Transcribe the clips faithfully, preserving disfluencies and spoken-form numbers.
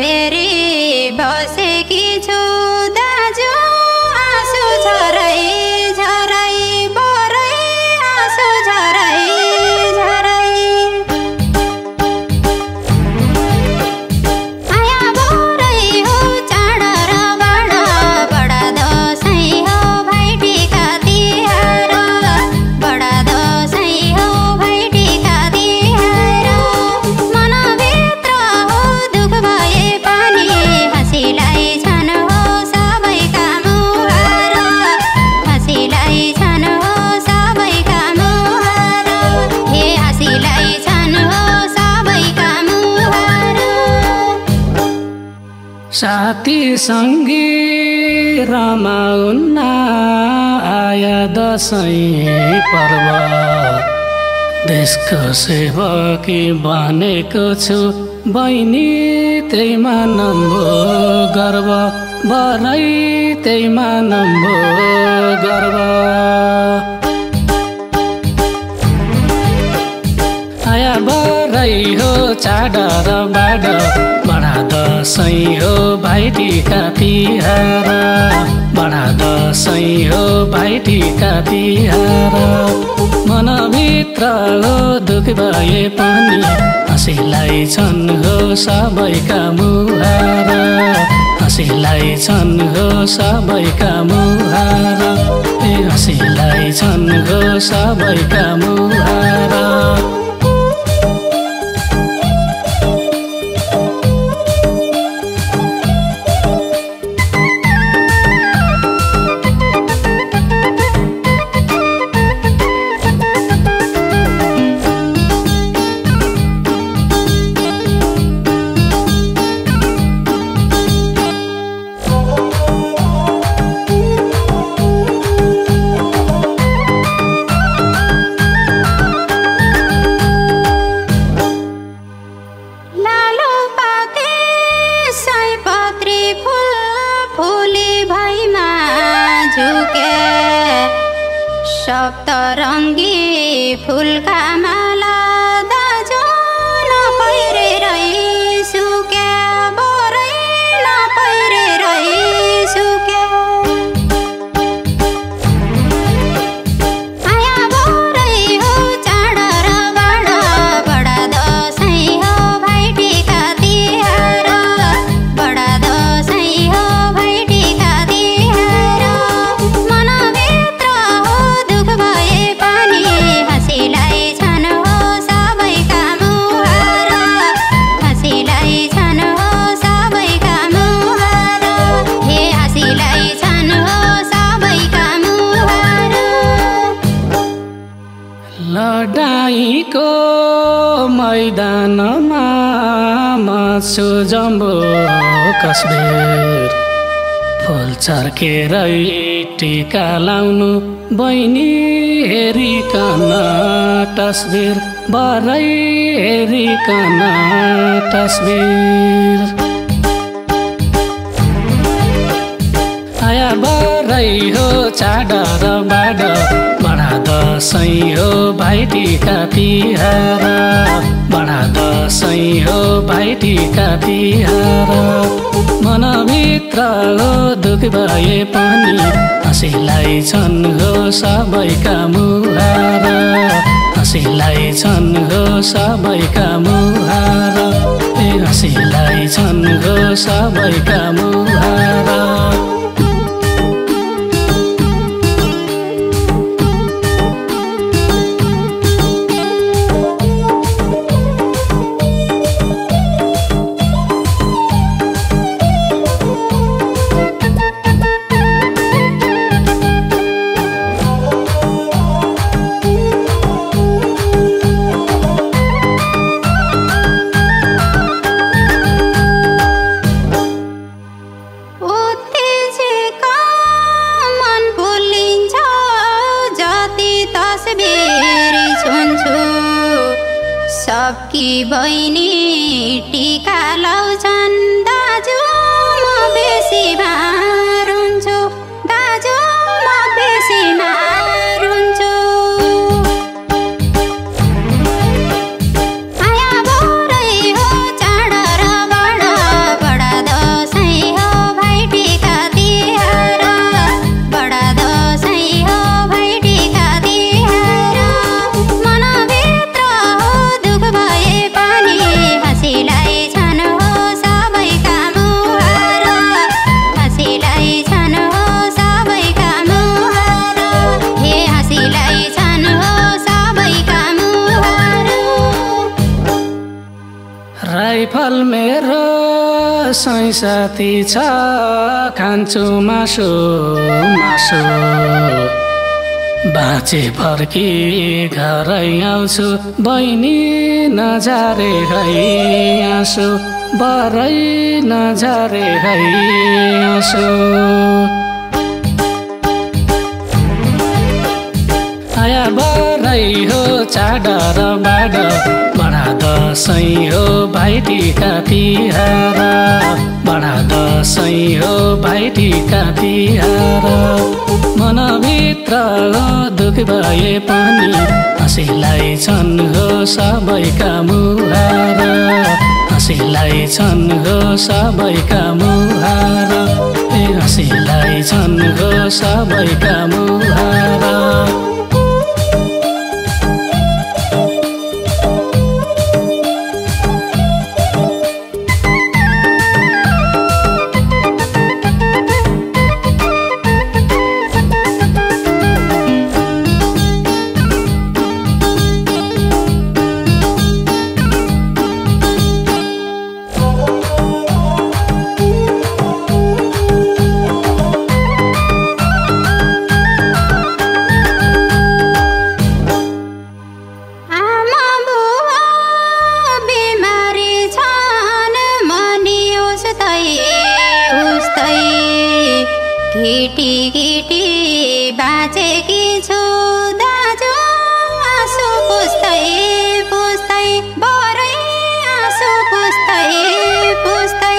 हेरी बसेकी छु दाजु आँसु झरै झरै बरै आँसु झरै झरै आया बरै हो चाड र बड बडा दसैँ हो भाइटिका तिहार बडा दसैँ हो भाइटिका तिहार मनभित्र हो दुख भए पनि हाँसीलाई छन् हो सबैका मुहार हाँसीलाई छन् हो सबैका मुहार हे हाँसीलाई छन् हो सबैका मुहार साथी सङ्गी रमाउन आया दसैँ पर्व देशको सेवकी बनेको छु बहिनी त्यही मानम्बो गर्व बरै त्यही मानम्बो गर्व आया बरै हो चाड र बाड बडा दसैँ हो भाइटिका तिहार बडा दसैँ हो भाइटिका तिहार मनभित्र हो दुख भए पनि हाँसीलाई छन् हो सबैका मुहार हाँसीलाई छन् हो सबैका मुहार ए हाँसीलाई छन् हो सबैका मुहार लालो पाते सयपत्री फुल फुली भैमा झुके सप्तरङ्गी फुलका माला दाजु नपहिरेरै सुके बरै नपहिरेरै सुके आया बरै हो चाड र बड बडा दसैँ हो भाइटिका तिहार बडा दसैँ हो भाइटिका तिहार मनभित्र हो दुख भए पनि हाँसीलाई छन् हो सबैका मुहार हाँसीलाई छन् हो सबैका मुहार हे हाँसीलाई छन् हो सबैका मुहार लडाईँको मैदानमा मासु जम्बो कस्बिर फुल चर्केरै टिका लाउनु बहिनी हेरिकन तस्बिर बरै हेरिकन तस्बिर आया बरै हो चाड र बाड बडा दसैँ हो भाइटिका तिहार बडा दसैँ हो भाइटिका तिहार मनभित्र हो दुख भए पनि हाँसीलाई छन् हो सबैका मुहार हाँसीलाई छन् हो सबैका मुहार ए हाँसीलाई छन् हो सबैका मुहार सबकी बहिनी टिका लाउँछन् दाजु म बेसी भार हुन्छु दाजु म बेसी भार हुन्छु आया बरै हो चाड र बड बड दसैँ साथी छ खान्छु मासु मासु बाँचे फर्की घरै आउँछु बहिनी नजारे है आँसु बरै नजारे है आँसु आया बरै हो चाड र बाड बडा दसैँ हो भाइटिका तिहार बडा दसैँ हो भाइटिका तिहार मनभित्र दुख भए पनि हाँसीलाई छन् हो सबैका मुहार हाँसीलाई छन् हो सबैका मुहार ए हाँसीलाई छन् हो सबैका मुहार गिटी गिटी बाँचेकी छु दाजु आँसु पुस्दै पुस्दै बरै आँसु पुस्दै पुस्दै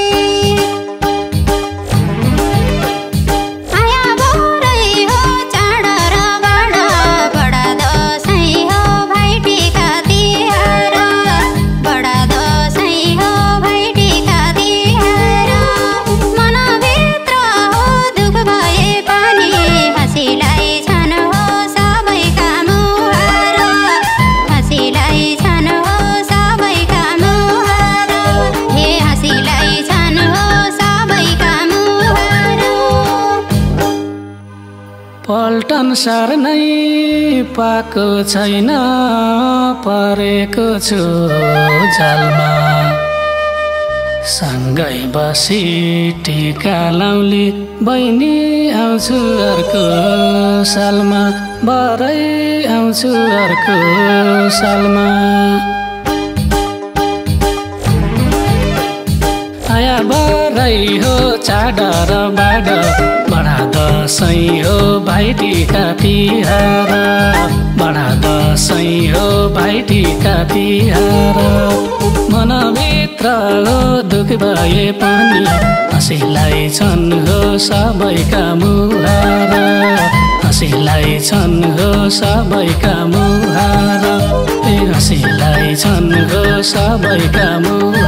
आया बरै हो चाड र बाड बडा दसैँ हो भाइटिका तिहार बडा दसैँ हो भाइटिका तिहार मनभित्र भए पनि हाँसीलाई छन् हो सबैका मुहार हाँसीलाई छन् हो सबैका मुहार हे हाँसीलाई छन् हो सबैका मुहार पल्टन सार नै पाएको छैन परेको छु जालमा सँगै बसी टिका लाउली बहिनी आउँछु अर्को सालमा बरै आउँछु अर्को सालमा आया बरै हो चाड र बाड बडा दसैँ हो भाइटिका तिहार बडा दसैँ हो भाइटिका तिहार मनभित्र दुख भए पनि हाँसीलाई छन् हो सबैका मुहार हाँसीलाई छन् हो सबैका मुहार ए हाँसीलाई छन् हो सबैका मुहार